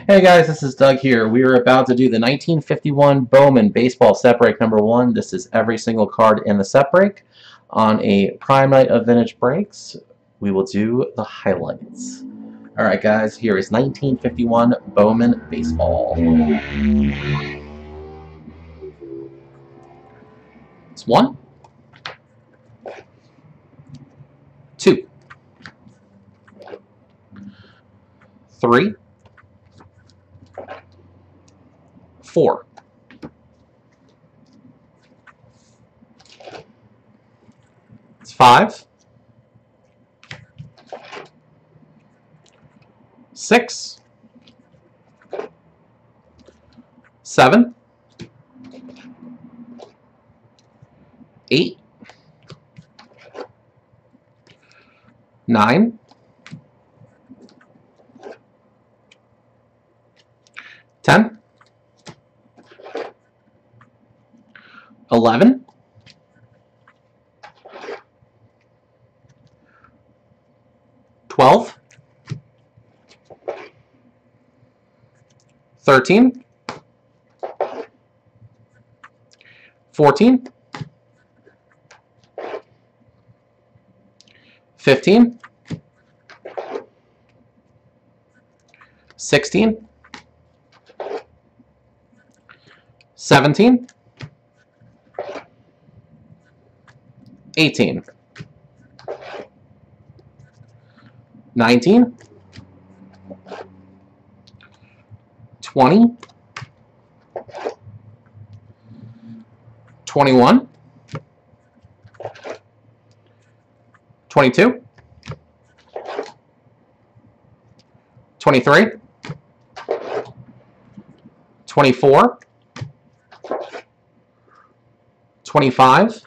Hey guys, this is Doug here. We are about to do the 1951 Bowman Baseball Set Break number 1. This is every single card in the set break. On a prime night of vintage breaks, we will do the highlights. Alright guys, here is 1951 Bowman Baseball. It's 1, 2, 3, 4, 5, 6, 7, 8, 9, 10, 11, 12, 13, 14, 15, 16, 17, 18, 19, 20, 21, 22, 23, 24, 25,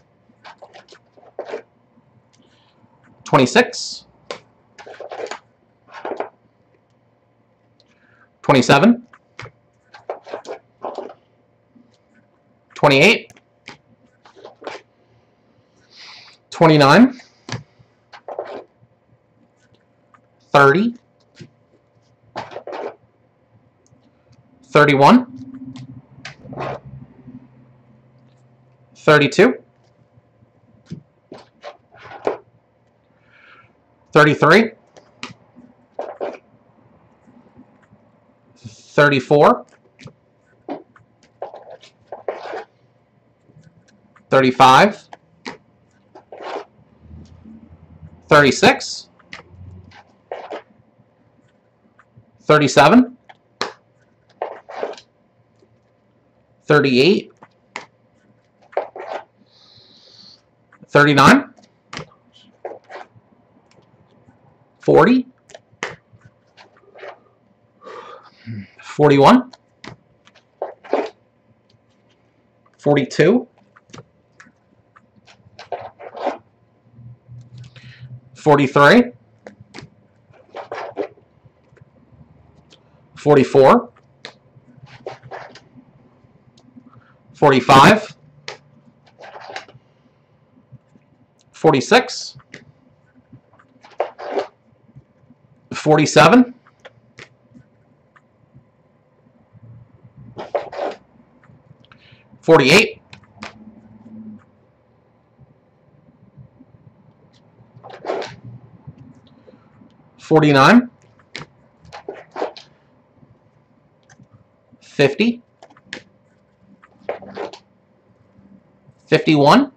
26, 27, 28, 29, 30, 31, 32, 33, 34, 35, 36, 37, 38, 39, 40, 41, 42, 43, 44, 45, 46, 47, 48, 49, 50, 51,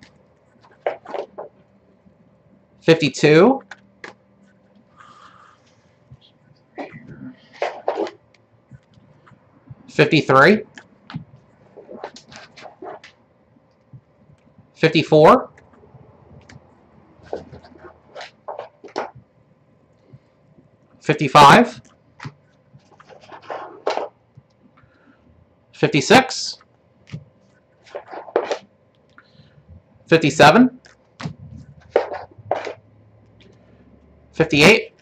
52, 53, 54, 55, 56, 57, 58,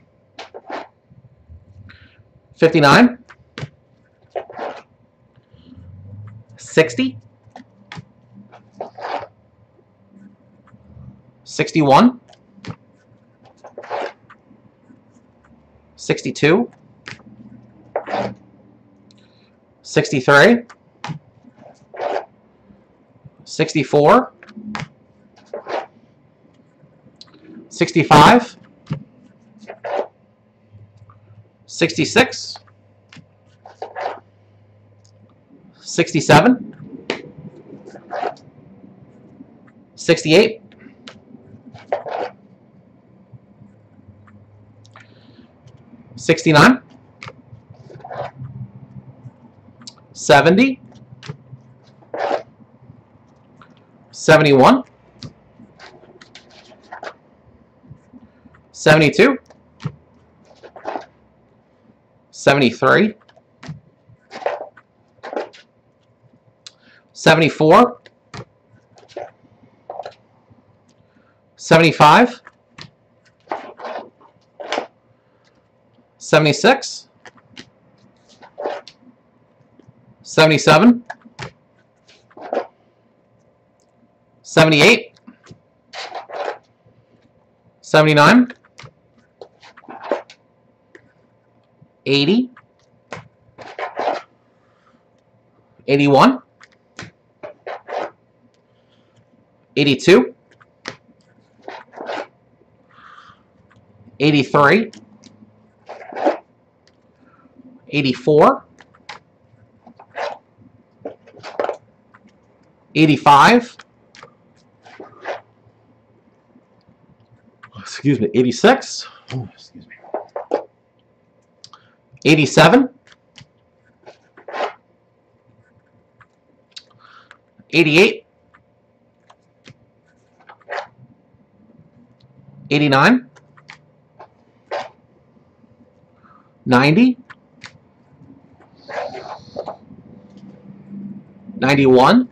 59, 60, 61, 62, 63, 64, 65, 66, 67, 68, 69, 70, 71, 72, 73, 74, 75, 76, 77, 78, 79, 80, 81, 82, 83, 84, 85, excuse me, 86, excuse me, 87, 88, 89, 90, 91,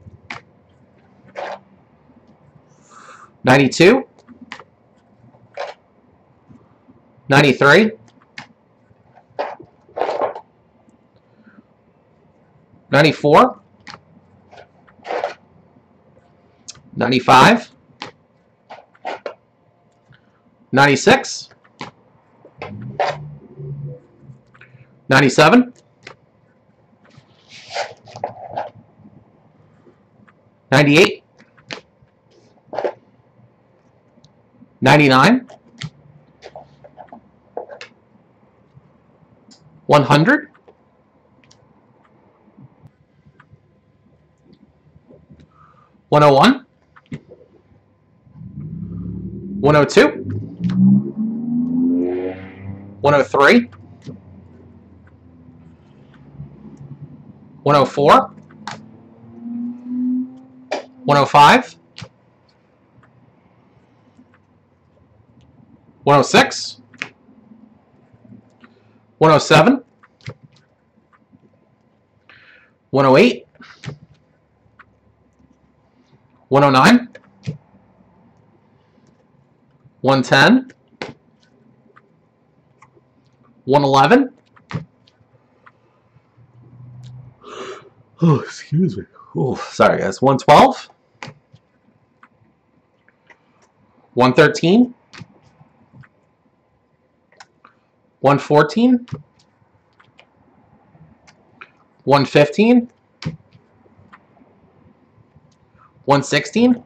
92, 93, 94, 95, 96, 97, 98, 99, 100, 101, 102, 103, 104, 105, 106, 107, 108, 109, 110, 111, oh, excuse me, oh, sorry guys, 112, 113, 114, 115, 116,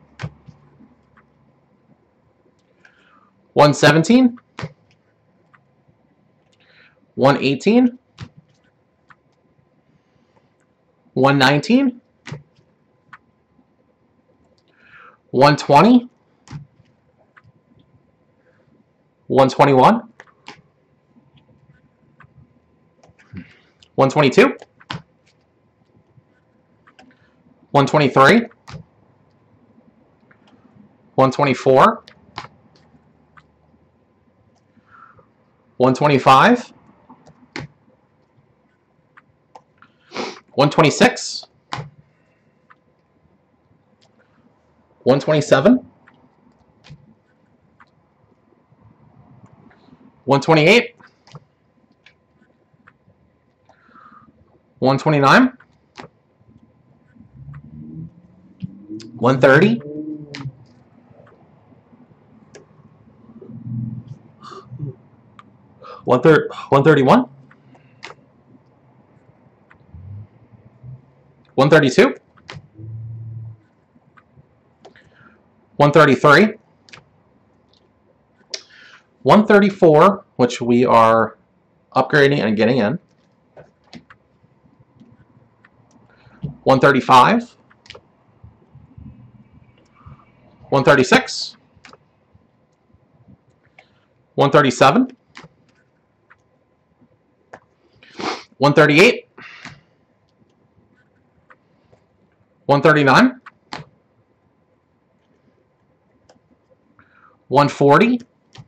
117, 118, 119, 120, 121, 122, 123, 124, 125, 126, 127, 128, 129, 130, 131, 132, 133, 134, which we are upgrading and getting in, 135, 136, 137, 138, 139, 140,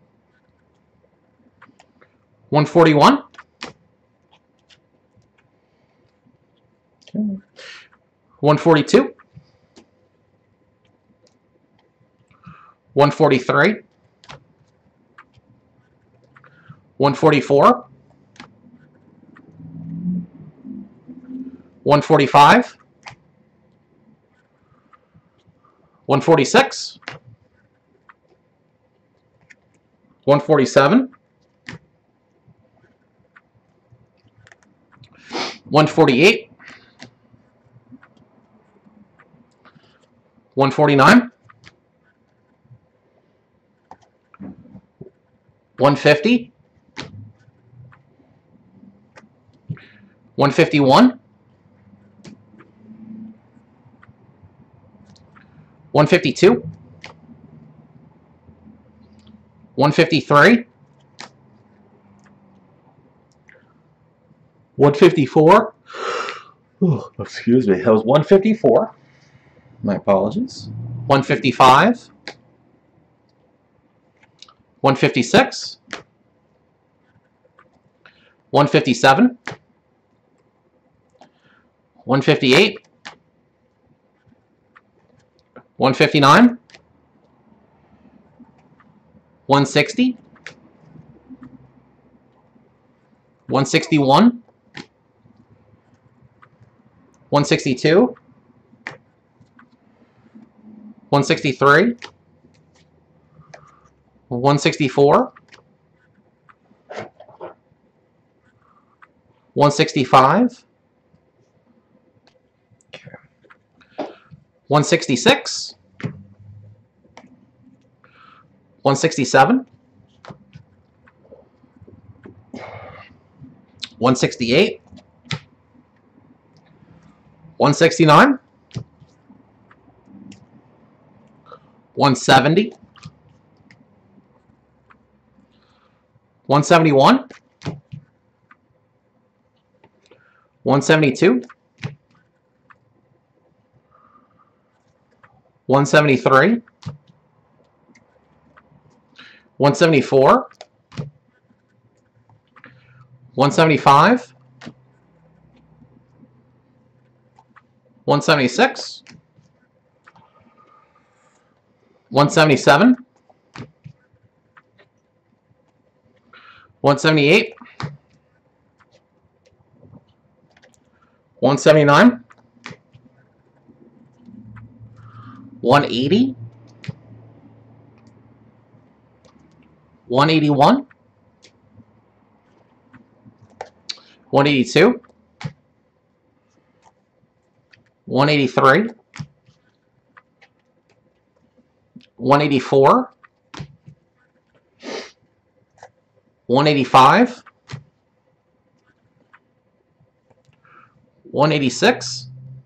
141, 142, 143, 144, 145, 146, 147, 148, 149, 150, 151, 152, 153, 154. Oh, excuse me. That was 154. My apologies. 155, 156, 157, 158, 159, 160, 161, 162, 163, 164, 165, 166, 167, 168, 169, 170, 171, 172, 173, 174, 175, 176, 177, 178, 179, 180, 181, 182, 183, 184, 185, 186,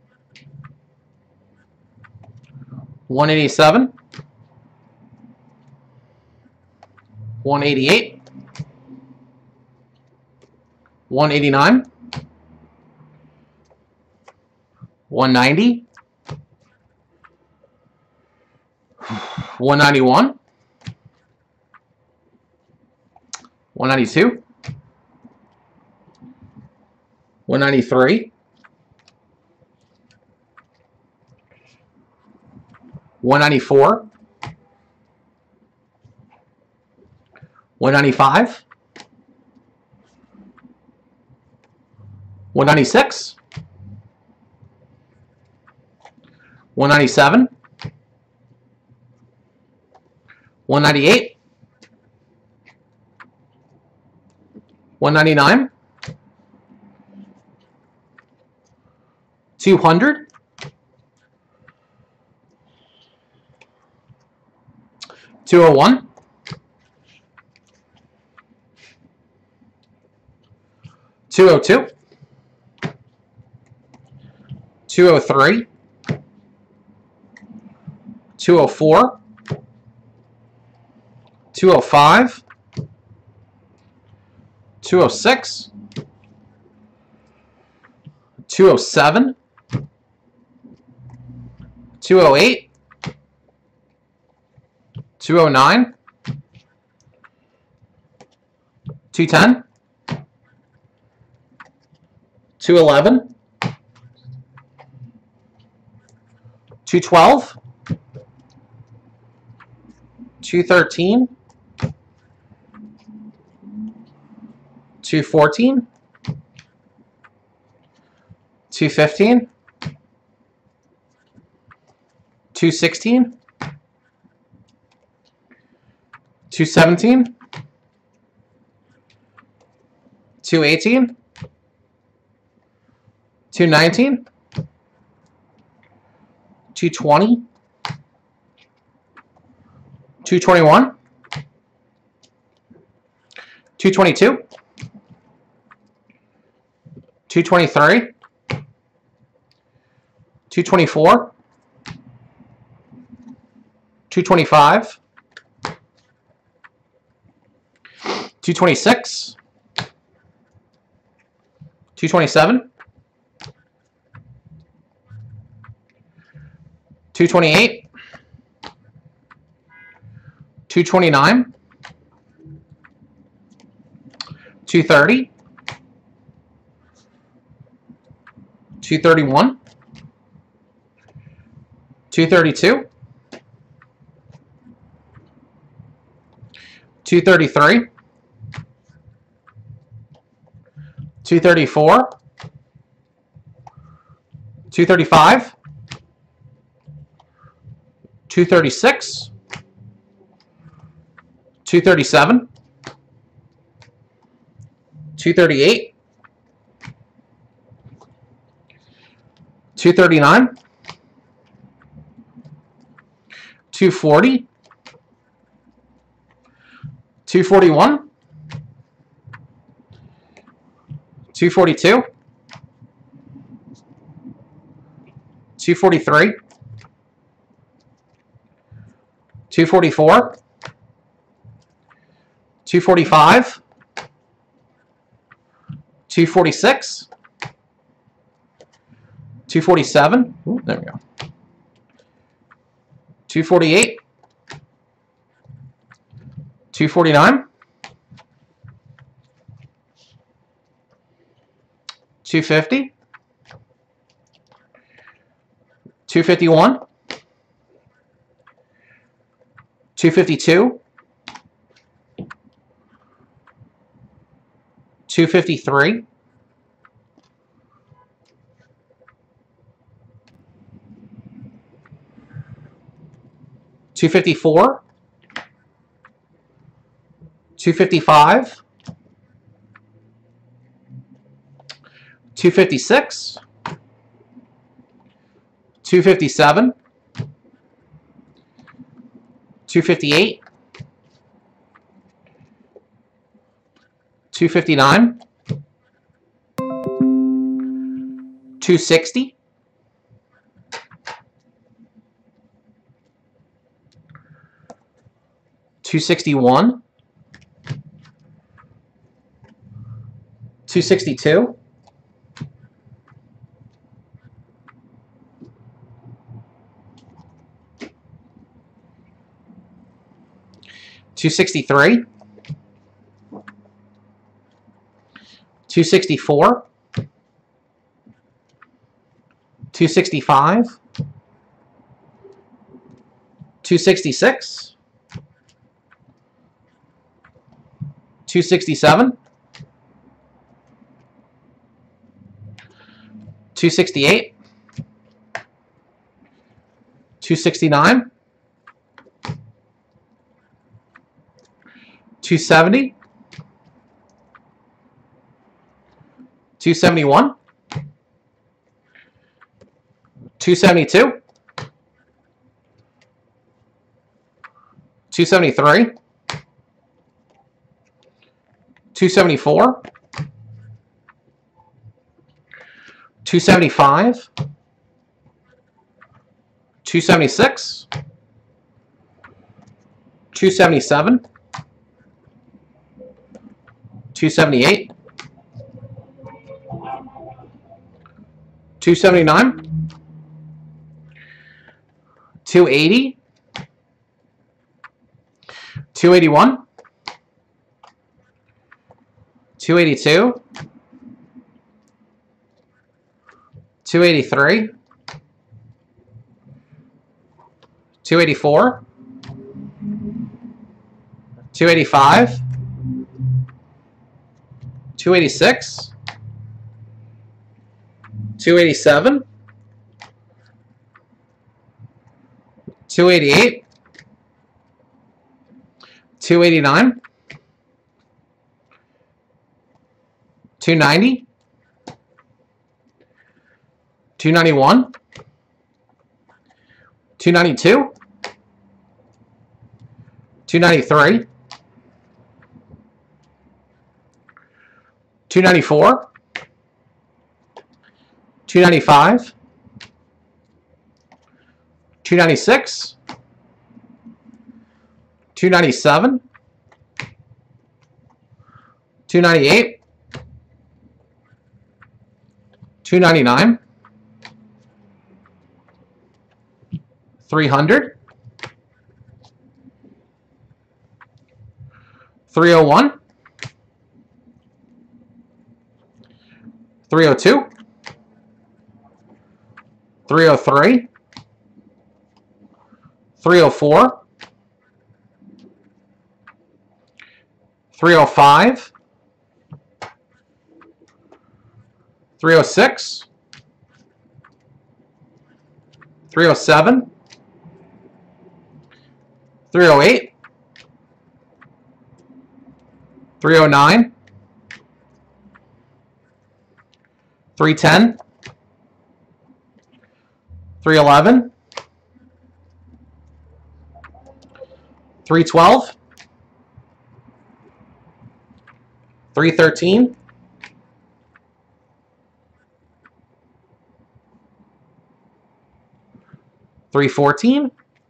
187, 188, 189, 190, 191, 192, 193, 194, 195, 196, 197, 198, 199, 200, 201, 202, 203, 204, 205, 206, 207, 208, 209, 210, 211, 212, 213, 214, 215, 216, 217, 218, 219, 220, 221, 222, 223, 224, 225, 226, 227, 228, 229, 230, 231, 232, 233, 234, 235, 236, 237, 238, 239, 240, 241, 242, 243, 244, 245, 246, 247, ooh, there we go, 248, 249, 250, 251, 252, 253, 254, 255, 256, 257, 258, 259, 260, 261, 262, 263, 264, 265, 266, 267, 268, 269, 270, 271, 272, 273, 274, 275, 276, 277, 278, 279, 280, 281, 282, 283, 284, 285, 286, 287, 288, 289, 290, 291, 292, 293, 294, 295, 296, 297, 298, 299, 300, 301, 302, 303, 304, 305, 306, 307, 308, 309, 310, 311, 312, 313, 314,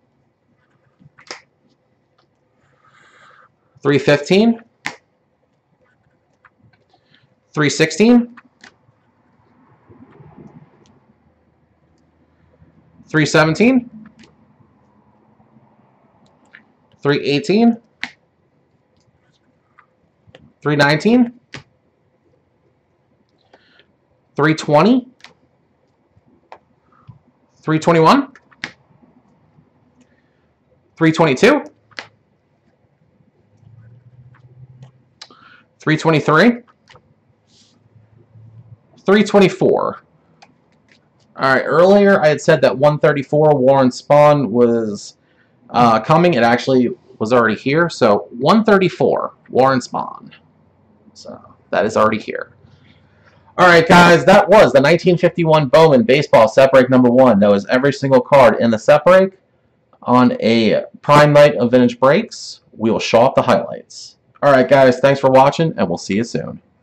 315, 316, 317, 318, 319, 320, 321, 322, 323, 324. All right, earlier I had said that 134 Warren Spahn was coming. It actually was already here. So 134 Warren Spahn. So that is already here. All right, guys, that was the 1951 Bowman Baseball Set Break number 1. That was every single card in the set break. On a prime night of vintage breaks, we will show off the highlights. All right, guys, thanks for watching, and we'll see you soon.